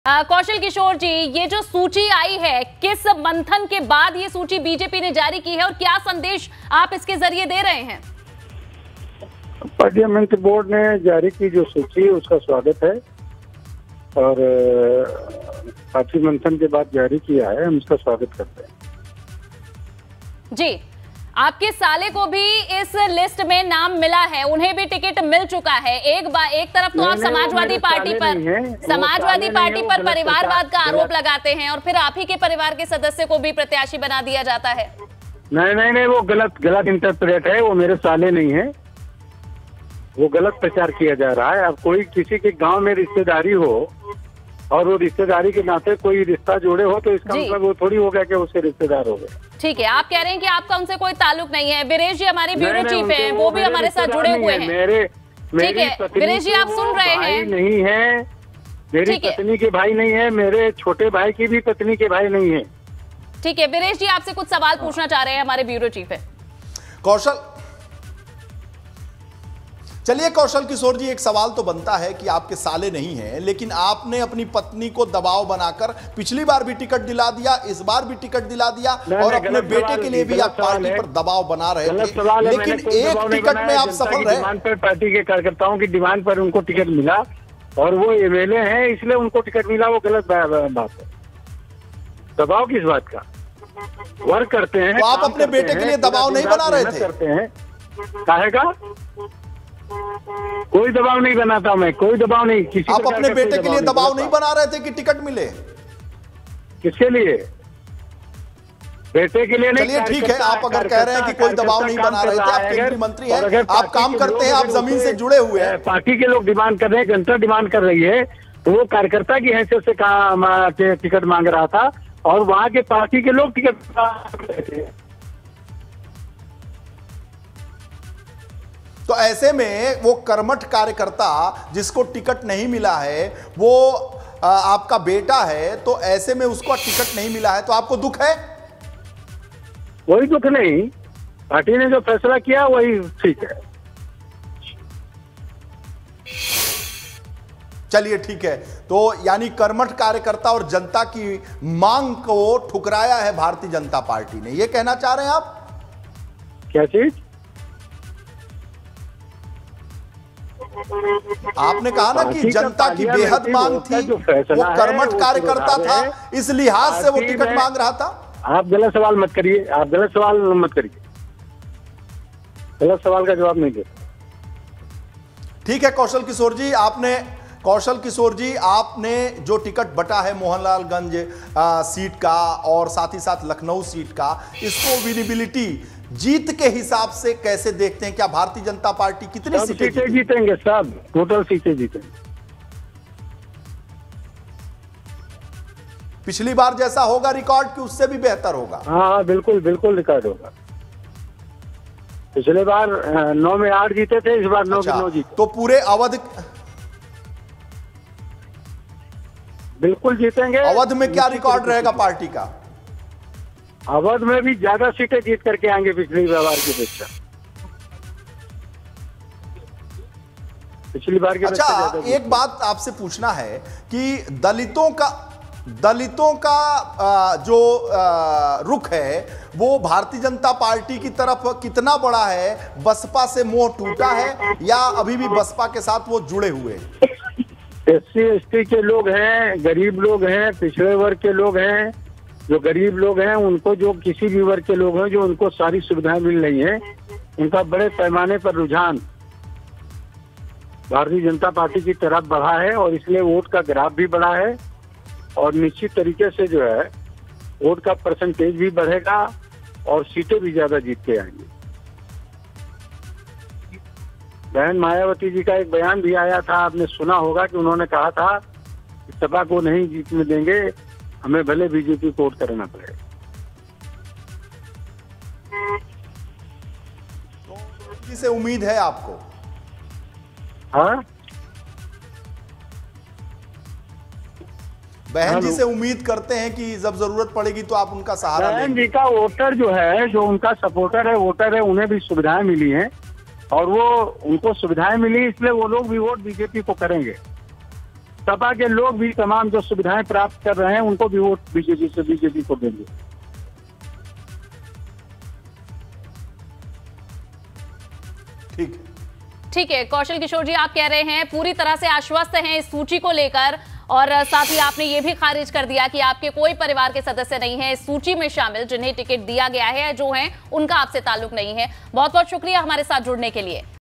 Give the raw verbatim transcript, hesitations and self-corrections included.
कौशल किशोर जी, ये जो सूची आई है, किस मंथन के बाद ये सूची बीजेपी ने जारी की है और क्या संदेश आप इसके जरिए दे रहे हैं? पार्लियामेंट बोर्ड ने जारी की जो सूची उसका स्वागत है और पार्टी मंथन के बाद जारी किया है, हम इसका स्वागत करते हैं। जी, आपके साले को भी इस लिस्ट में नाम मिला है, उन्हें भी टिकट मिल चुका है। एक बार एक तरफ तो आप समाजवादी पार्टी पर समाजवादी पार्टी पर परिवारवाद का आरोप लगाते हैं और फिर आप ही के परिवार के सदस्य को भी प्रत्याशी बना दिया जाता है। नहीं नहीं नहीं वो गलत गलत इंटरप्रेट है, वो मेरे साले नहीं है, वो गलत प्रचार किया जा रहा है। अब कोई किसी के गांव में रिश्तेदारी हो और वो रिश्तेदारी के नाते कोई रिश्ता जोड़े हो तो इसका मतलब वो थोड़ी हो गया कि उससे रिश्तेदार हो गए। ठीक है, आप कह रहे हैं कि आपका उनसे कोई ताल्लुक नहीं है। वीरेश जी हमारे ब्यूरो चीफ हैं, वो भी हमारे साथ जुड़े हुए हैं। मेरे ठीक है वीरेश जी, आप सुन रहे हैं? नहीं है, मेरी पत्नी के भाई नहीं है, मेरे छोटे भाई की भी पत्नी के भाई नहीं है। ठीक है वीरेश जी, आपसे कुछ सवाल पूछना चाह रहे हैं, हमारे ब्यूरो चीफ है। कौशल चलिए कौशल किशोर जी, एक सवाल तो बनता है कि आपके साले नहीं हैं, लेकिन आपने अपनी पत्नी को दबाव बनाकर पिछली बार भी टिकट दिला दिया, इस बार भी टिकट दिला दिया और अपने बेटे के लिए भी आप पार्टी पर दबाव बना रहे थे, लेकिन एक टिकट में आप सफल रहे। पार्टी के कार्यकर्ताओं की डिमांड पर उनको टिकट मिला और वो एमएलए हैं इसलिए उनको टिकट मिला, वो गलत बात है। दबाव किस बात का? वर्क करते हैं तो आप अपने बेटे के लिए दबाव नहीं बना रहे थे? करते हैं काहे का? कोई दबाव नहीं बनाता मैं, कोई दबाव नहीं। किसी आप अपने बेटे के लिए दबाव नहीं बना रहे थे कि टिकट मिले? किसके लिए? बेटे के लिए नहीं। चलिए ठीक है, आप अगर कह रहे हैं कि कोई दबाव नहीं बना रहे थे, आप केंद्रीय मंत्री हैं, आप काम करते हैं, आप जमीन से जुड़े हुए हैं। पार्टी के लोग डिमांड कर रहे हैं, जनता डिमांड कर रही है, तो वो कार्यकर्ता की हैसियत से कहा टिकट मांग रहा था और वहाँ के पार्टी के लोग टिकट मांग रहे थे। तो ऐसे में वो कर्मठ कार्यकर्ता जिसको टिकट नहीं मिला है वो आ, आपका बेटा है, तो ऐसे में उसको टिकट नहीं मिला है तो आपको दुख है? कोई दुख नहीं, पार्टी ने जो फैसला किया वही ठीक है। चलिए ठीक है, तो यानी कर्मठ कार्यकर्ता और जनता की मांग को ठुकराया है भारतीय जनता पार्टी ने, ये कहना चाह रहे हैं आप? क्या चीज? आपने कहा ना कि जनता की बेहद मांग थी, वो कर्मठ कार्यकर्ता था, इस लिहाज से वो टिकट मांग रहा था। आप गलत सवाल मत करिए, आप गलत सवाल मत करिए, गलत सवाल का जवाब नहीं दे। ठीक है कौशल किशोर जी, आपने कौशल किशोर जी आपने जो टिकट बटा है मोहनलालगंज सीट का और साथ ही साथ लखनऊ सीट का, इसको विजिबिलिटी जीत के हिसाब से कैसे देखते हैं? क्या भारतीय जनता पार्टी कितनी सीटें जीतेंगे? जीतेंगे सब, टोटल सीटें जीतेंगे। पिछली बार जैसा होगा रिकॉर्ड कि उससे भी बेहतर होगा? हाँ बिल्कुल बिल्कुल रिकॉर्ड होगा। पिछले बार नौ में आठ जीते थे, इस बार नौ अच्छा, नौ जीते। तो पूरे अवध बिल्कुल जीतेंगे। अवध में क्या रिकॉर्ड रहेगा पार्टी का? अवध में भी ज्यादा सीटें जीत करके आएंगे पिछली बार की अपेक्षा। पिछली बार की अच्छा, एक बात आपसे पूछना है कि दलितों का दलितों का जो रुख है वो भारतीय जनता पार्टी की तरफ कितना बड़ा है? बसपा से मोह टूटा है या अभी भी बसपा के साथ वो जुड़े हुए हैं? एससी एसटी के लोग हैं, गरीब लोग हैं, पिछड़े वर्ग के लोग हैं। जो गरीब लोग हैं उनको, जो किसी भी वर्ग के लोग हैं जो उनको सारी सुविधाएं मिल रही हैं, उनका बड़े पैमाने पर रुझान भारतीय जनता पार्टी की तरफ बढ़ा है और इसलिए वोट का ग्राफ भी बढ़ा है और निश्चित तरीके से जो है वोट का परसेंटेज भी बढ़ेगा और सीटें भी ज्यादा जीत के आएंगी। बहन मायावती जी का एक बयान भी आया था, आपने सुना होगा कि उन्होंने कहा था कि सपा को नहीं जीतने देंगे, हमें भले बीजेपी को वोट करना पड़ेगा। तो किसे उम्मीद है आपको? हाँ बहन जी से उम्मीद करते हैं कि जब जरूरत पड़ेगी तो आप उनका सहारा लेंगे। बहन जी का वोटर जो है, जो उनका सपोर्टर है, वोटर है, उन्हें भी सुविधाएं मिली हैं और वो उनको सुविधाएं मिली इसलिए वो लोग भी वोट बीजेपी को करेंगे। सपा के लोग भी तमाम जो सुविधाएं प्राप्त कर रहे हैं उनको भी वोट बीजेपी से बीजेपी को देंगे। ठीक है ठीक है, कौशल किशोर जी, आप कह रहे हैं पूरी तरह से आश्वस्त हैं इस सूची को लेकर, और साथ ही आपने ये भी खारिज कर दिया कि आपके कोई परिवार के सदस्य नहीं है इस सूची में शामिल जिन्हें टिकट दिया गया है, जो हैं उनका आपसे ताल्लुक नहीं है। बहुत बहुत शुक्रिया हमारे साथ जुड़ने के लिए।